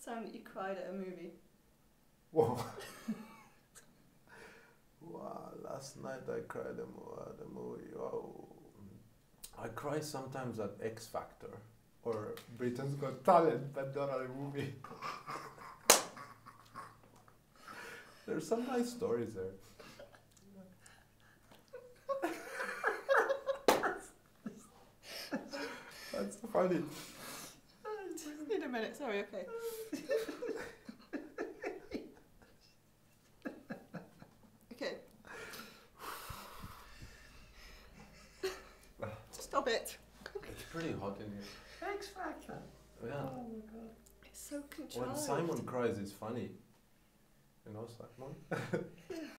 time that you cried at a movie? Whoa. Wow, last night I cried at the movie. Wow. I cry sometimes at X Factor or Britain's Got Talent, but not at a movie. There's some nice stories there. That's funny. Just need a minute, sorry, okay. Okay. Stop it. It's pretty hot in here. X Factor. Yeah. Oh my god. It's so contrived. When Simon cries, it's funny. You know Simon?